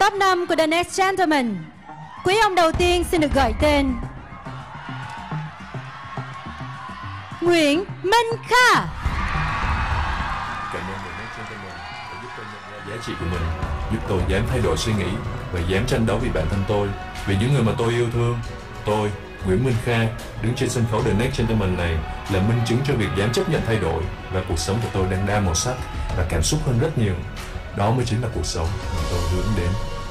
top 5 của The Next Gentleman. Quý ông đầu tiên xin được gọi tên Nguyễn Minh Kha. Cảm ơn The Next Gentleman đã giúp tôi nhận ra giá trị của mình, giúp tôi dám thay đổi suy nghĩ và dám tranh đấu vì bản thân tôi, vì những người mà tôi yêu thương. Tôi, Nguyễn Minh Kha, đứng trên sân khấu The Next Gentleman này là minh chứng cho việc dám chấp nhận thay đổi, và cuộc sống của tôi đang đa màu sắc và cảm xúc hơn rất nhiều. Đó mới chính là cuộc sống mà tôi hướng đến.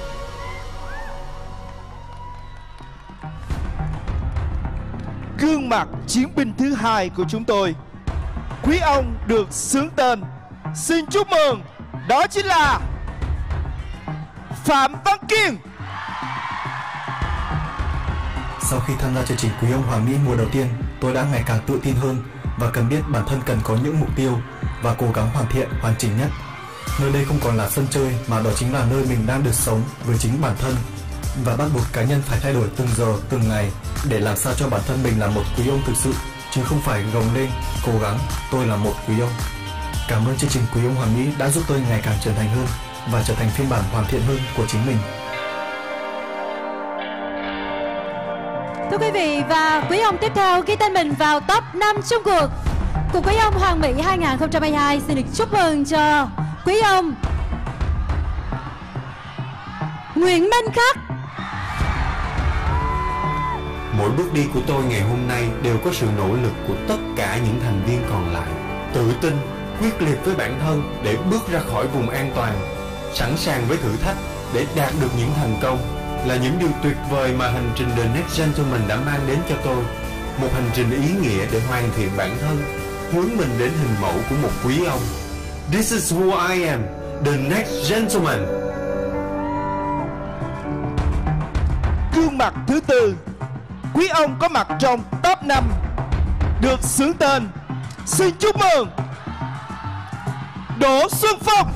Gương mặt chiến binh thứ hai của chúng tôi, quý ông được xướng tên. Xin chúc mừng, đó chính là Phạm Văn Kiên. Sau khi tham gia chương trình Quý ông Hoàng Mỹ mùa đầu tiên, tôi đã ngày càng tự tin hơn và cần biết bản thân cần có những mục tiêu và cố gắng hoàn thiện, hoàn chỉnh nhất. Nơi đây không còn là sân chơi mà đó chính là nơi mình đang được sống với chính bản thân, và bắt buộc cá nhân phải thay đổi từng giờ, từng ngày để làm sao cho bản thân mình là một quý ông thực sự, chứ không phải gồng lên cố gắng tôi là một quý ông. Cảm ơn chương trình Quý ông Hoàng Mỹ đã giúp tôi ngày càng trưởng thành hơn và trở thành phiên bản hoàn thiện hơn của chính mình. Thưa quý vị, và quý ông tiếp theo ghi tên mình vào top 5 chung cuộc của Quý ông Hoàng Mỹ 2022. Xin được chúc mừng cho quý ông Nguyễn Minh Khắc. Mỗi bước đi của tôi ngày hôm nay đều có sự nỗ lực của tất cả những thành viên còn lại. Tự tin, quyết liệt với bản thân để bước ra khỏi vùng an toàn, sẵn sàng với thử thách để đạt được những thành công là những điều tuyệt vời mà hành trình The Next Gentleman đã mang đến cho tôi. Một hành trình ý nghĩa để hoàn thiện bản thân, hướng mình đến hình mẫu của một quý ông. This is who I am, The Next Gentleman. Gương mặt thứ tư, quý ông có mặt trong top 5, được xướng tên. Xin chúc mừng Đỗ Xuân Phong.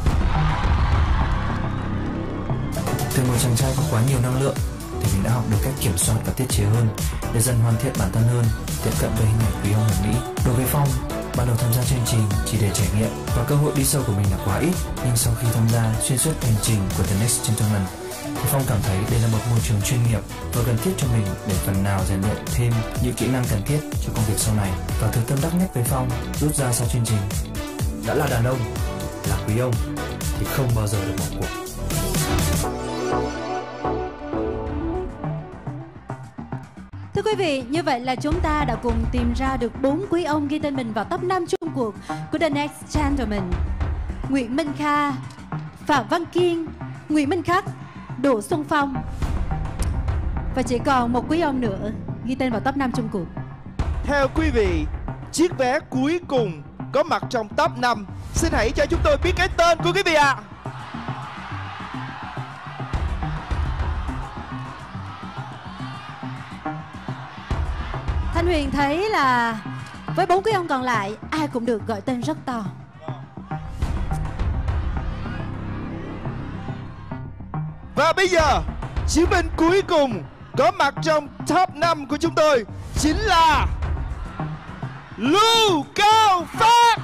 Từ một chàng trai có quá nhiều năng lượng thì mình đã học được cách kiểm soát và tiết chế hơn để dần hoàn thiện bản thân hơn, tiếp cận với hình ảnh quý ông Hoàng Mỹ. Đối với Phong, ban đầu tham gia chương trình chỉ để trải nghiệm và cơ hội đi sâu của mình là quá ít, nhưng sau khi tham gia xuyên suốt hành trình của The Next Gentleman thì Phong cảm thấy đây là một môi trường chuyên nghiệp và cần thiết cho mình để phần nào rèn luyện thêm những kỹ năng cần thiết cho công việc sau này. Và thứ tâm đắc nhất với Phong rút ra sau chương trình: đã là đàn ông, là quý ông thì không bao giờ được bỏ cuộc. Thưa quý vị, như vậy là chúng ta đã cùng tìm ra được 4 quý ông ghi tên mình vào top 5 chung cuộc của The Next Gentleman: Nguyễn Minh Kha, Phạm Văn Kiên, Nguyễn Minh Khắc, Đỗ Xuân Phong. Và chỉ còn một quý ông nữa ghi tên vào top 5 chung cuộc. Theo quý vị, chiếc vé cuối cùng có mặt trong top 5. Xin hãy cho chúng tôi biết cái tên của quý vị ạ. Thanh Huyền thấy là với 4 quý ông còn lại, ai cũng được gọi tên rất to. Và bây giờ, chiến binh cuối cùng có mặt trong top 5 của chúng tôi chính là Lưu Cao Phát.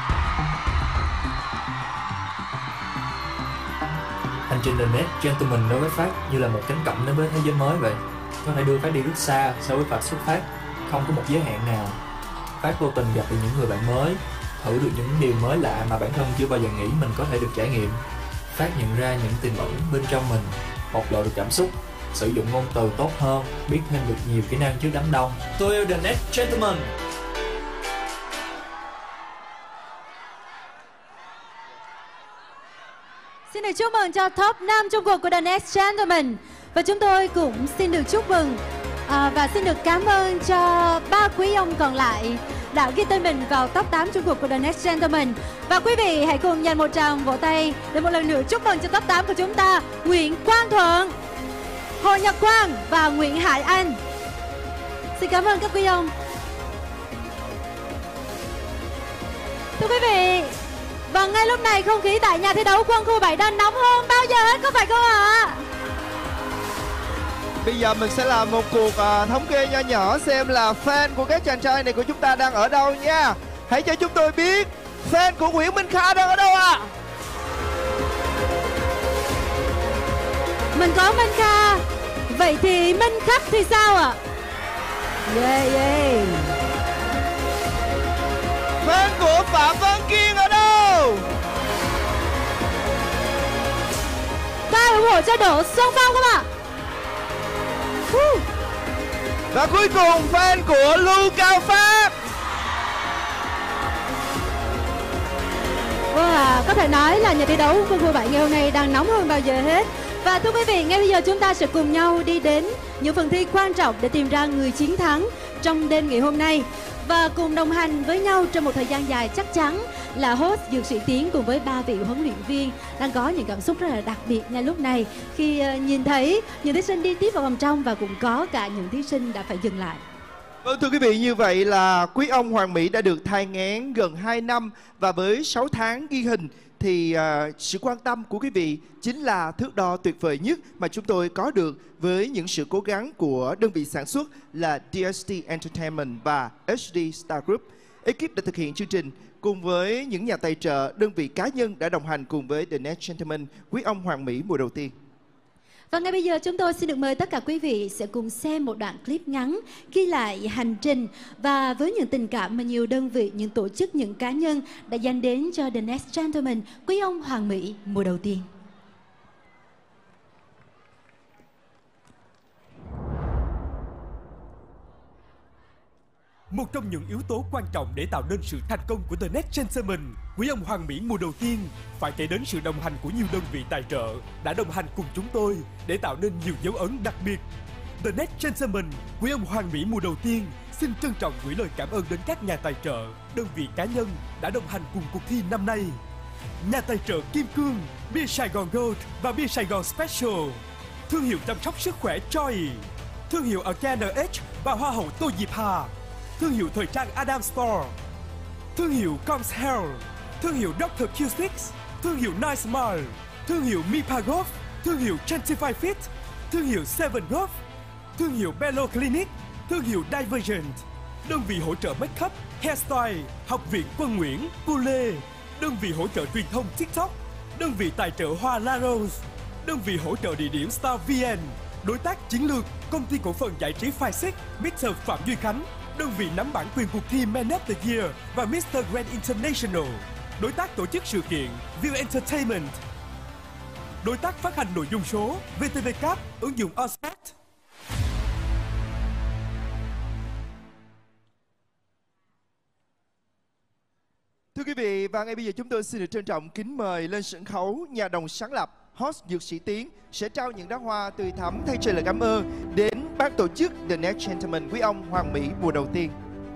Hành trình The Next Gentleman đối với Phát như là một cánh cổng đến với thế giới mới vậy. Có thể đưa Phát đi rất xa so với Phát xuất phát, không có một giới hạn nào. Phát vô tình gặp được những người bạn mới, thử được những điều mới lạ mà bản thân chưa bao giờ nghĩ mình có thể được trải nghiệm. Phát nhận ra những tiềm ẩn bên trong mình, bộc lộ được cảm xúc, sử dụng ngôn từ tốt hơn, biết thêm được nhiều kỹ năng trước đám đông. Tôi yêu The Next Gentleman. Xin được chúc mừng cho top 5 chung cuộc của The Next Gentleman. Và chúng tôi cũng xin được chúc mừng và xin được cảm ơn cho 3 quý ông còn lại đã ghi tên mình vào top 8 chung cuộc của The Next Gentleman. Và quý vị hãy cùng dành một tràng vỗ tay để một lần nữa chúc mừng cho top 8 của chúng ta: Nguyễn Quang Thuận, Hồ Nhật Quang và Nguyễn Hải Anh. Xin cảm ơn các quý ông. Thưa quý vị, và ngay lúc này không khí tại nhà thi đấu Quân khu 7 đang nóng hơn bao giờ hết, có phải không ạ? Bây giờ mình sẽ làm một cuộc thống kê nho nhỏ xem là fan của các chàng trai này của chúng ta đang ở đâu nha. Hãy cho chúng tôi biết fan của Nguyễn Minh Kha đang ở đâu ạ? Mình có Minh Kha. Vậy thì Minh Khắc thì sao ạ? Yeah, yeah. Fan của Phạm Văn Kiên ở đâu? Ta ủng hộ cho Đỗ Xuân Phong không ạ? Và cuối cùng fan của Lưu Cao Phát. Wow, có thể nói là nhà thi đấu của khu 7 ngày hôm nay đang nóng hơn bao giờ hết. Và thưa quý vị, ngay bây giờ chúng ta sẽ cùng nhau đi đến những phần thi quan trọng để tìm ra người chiến thắng trong đêm ngày hôm nay. Và cùng đồng hành với nhau trong một thời gian dài chắc chắn là host Dược Sĩ Tiến cùng với 3 vị huấn luyện viên đang có những cảm xúc rất là đặc biệt ngay lúc này khi nhìn thấy những thí sinh đi tiếp vào vòng trong và cũng có cả những thí sinh đã phải dừng lại. Vâng, thưa quý vị, như vậy là quý ông Hoàng Mỹ đã được thai nghén gần 2 năm và với 6 tháng ghi hình thì sự quan tâm của quý vị chính là thước đo tuyệt vời nhất mà chúng tôi có được với những sự cố gắng của đơn vị sản xuất là DST Entertainment và HD Star Group. Ekip đã thực hiện chương trình cùng với những nhà tài trợ, đơn vị cá nhân đã đồng hành cùng với The Next Gentleman, quý ông Hoàng Mỹ mùa đầu tiên. Và ngay bây giờ chúng tôi xin được mời tất cả quý vị sẽ cùng xem một đoạn clip ngắn ghi lại hành trình và với những tình cảm mà nhiều đơn vị, những tổ chức, những cá nhân đã dành đến cho The Next Gentleman, quý ông Hoàng Mỹ mùa đầu tiên. Một trong những yếu tố quan trọng để tạo nên sự thành công của The Next Gentleman, quý ông Hoàng Mỹ mùa đầu tiên phải kể đến sự đồng hành của nhiều đơn vị tài trợ đã đồng hành cùng chúng tôi để tạo nên nhiều dấu ấn đặc biệt. The Next Gentleman, quý ông Hoàng Mỹ mùa đầu tiên xin trân trọng gửi lời cảm ơn đến các nhà tài trợ, đơn vị cá nhân đã đồng hành cùng cuộc thi năm nay. Nhà tài trợ Kim Cương, bia Sài Gòn Gold và bia Sài Gòn Special, thương hiệu chăm sóc sức khỏe Joy, thương hiệu Organic Edge và hoa hậu Tô Diệp Hà, thương hiệu thời trang Adam Store, thương hiệu Coms Health, thương hiệu Dr. Q6, thương hiệu Nice Smile, thương hiệu Mipa Golf, thương hiệu Gentify Fit, thương hiệu Seven Golf, thương hiệu Bello Clinic, thương hiệu Divergent, đơn vị hỗ trợ make up, hairstyle, học viện Quân Nguyễn, Cô Lê, đơn vị hỗ trợ truyền thông TikTok, đơn vị tài trợ Hoa La Rose, đơn vị hỗ trợ địa điểm Star VN, đối tác chiến lược công ty cổ phần giải trí Phai-Xích, Mr. Phạm Duy Khánh, đơn vị nắm bản quyền cuộc thi Man of the Year và Mr. Grand International, đối tác tổ chức sự kiện View Entertainment, đối tác phát hành nội dung số VTV Cap, ứng dụng Osport. Thưa quý vị, và ngay bây giờ chúng tôi xin được trân trọng kính mời lên sân khấu nhà đồng sáng lập host Dược Sĩ Tiến sẽ trao những đóa hoa tươi thắm thay cho lời cảm ơn đến ban tổ chức The Next Gentleman, quý ông Hoàng Mỹ mùa đầu tiên.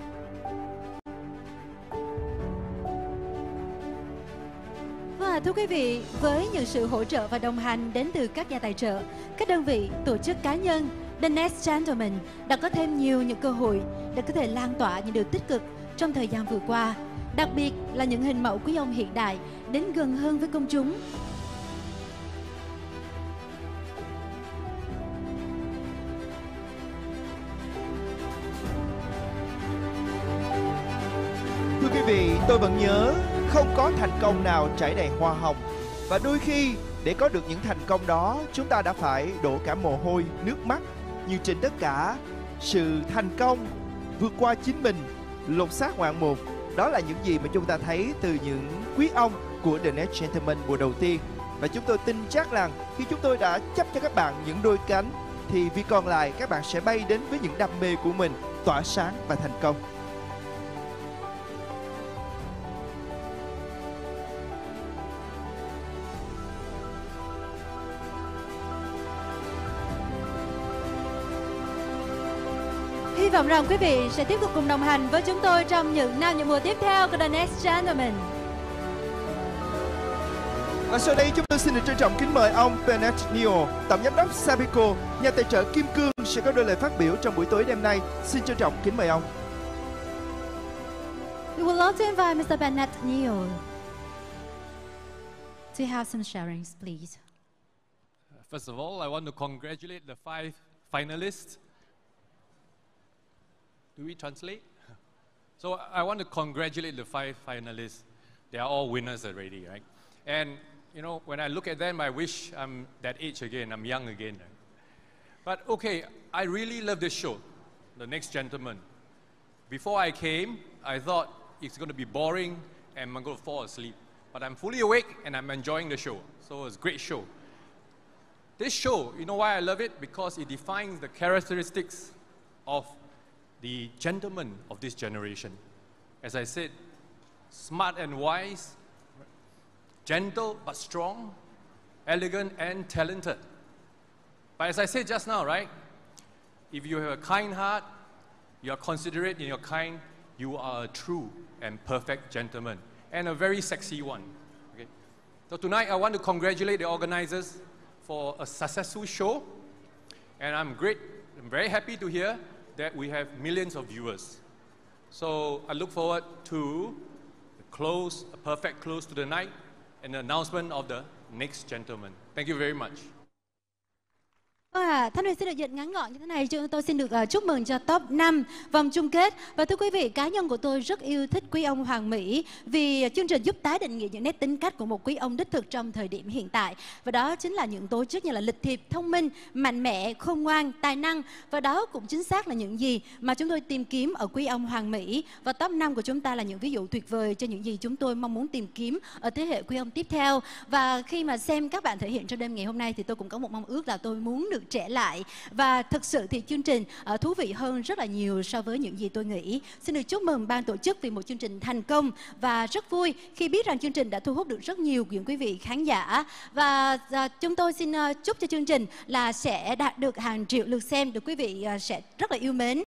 Và thưa quý vị, với những sự hỗ trợ và đồng hành đến từ các nhà tài trợ, các đơn vị, tổ chức cá nhân, The Next Gentleman đã có thêm nhiều những cơ hội để có thể lan tỏa những điều tích cực trong thời gian vừa qua, đặc biệt là những hình mẫu quý ông hiện đại đến gần hơn với công chúng. Thưa quý vị, tôi vẫn nhớ không có thành công nào trải đầy hoa hồng. Và đôi khi để có được những thành công đó, chúng ta đã phải đổ cả mồ hôi, nước mắt. Nhưng trên tất cả, sự thành công vượt qua chính mình, lột xác ngoạn mục, đó là những gì mà chúng ta thấy từ những quý ông của The Next Gentleman mùa đầu tiên. Và chúng tôi tin chắc rằng khi chúng tôi đã chấp cho các bạn những đôi cánh, thì vì còn lại các bạn sẽ bay đến với những đam mê của mình, tỏa sáng và thành công. Hy vọng rằng quý vị sẽ tiếp tục cùng đồng hành với chúng tôi trong những năm những mùa tiếp theo của The Next Gentleman. Và sau đây chúng tôi xin được trân trọng kính mời ông Bennett Neal, tổng giám đốc Sabico, nhà tài trợ Kim Cương sẽ có đôi lời phát biểu trong buổi tối đêm nay. Xin trân trọng kính mời ông. We would love to invite Mr. Bennett Neal to have some sharings, please. First of all, I want to congratulate the 5 finalists. Do we translate? So I want to congratulate the 5 finalists. They are all winners already, right? And you know, when I look at them, I wish I'm that age again. I'm young again. But okay, I really love this show, The Next Gentleman. Before I came, I thought it's going to be boring and I'm going to fall asleep. But I'm fully awake and I'm enjoying the show. So it's a great show. This show, you know why I love it? Because it defines the characteristics of the gentlemen of this generation. As I said, smart and wise, gentle but strong, elegant and talented. But as I said just now, right? If you have a kind heart, you are considerate in your kind, you are a true and perfect gentleman, and a very sexy one. Okay? So tonight I want to congratulate the organizers for a successful show, and I'm very happy to hear that we have millions of viewers. So I look forward to a perfect close to the night and the announcement of the next gentleman. Thank you very much. Thanh Huyền xin được dịch ngắn gọn như thế này. Tôi xin được chúc mừng cho top 5 vòng chung kết. Và thưa quý vị, cá nhân của tôi rất yêu thích quý ông Hoàng Mỹ vì chương trình giúp tái định nghĩa những nét tính cách của một quý ông đích thực trong thời điểm hiện tại. Và đó chính là những tố chất như là lịch thiệp, thông minh, mạnh mẽ, khôn ngoan, tài năng. Và đó cũng chính xác là những gì mà chúng tôi tìm kiếm ở quý ông Hoàng Mỹ. Và top 5 của chúng ta là những ví dụ tuyệt vời cho những gì chúng tôi mong muốn tìm kiếm ở thế hệ quý ông tiếp theo. Và khi mà xem các bạn thể hiện trong đêm ngày hôm nay thì tôi cũng có một mong ước là tôi muốn được trẻ lại. Và thực sự thì chương trình thú vị hơn rất là nhiều so với những gì tôi nghĩ. Xin được chúc mừng ban tổ chức vì một chương trình thành công và rất vui khi biết rằng chương trình đã thu hút được rất nhiều những quý vị khán giả. Và chúng tôi xin chúc cho chương trình là sẽ đạt được hàng triệu lượt xem, được quý vị sẽ rất là yêu mến.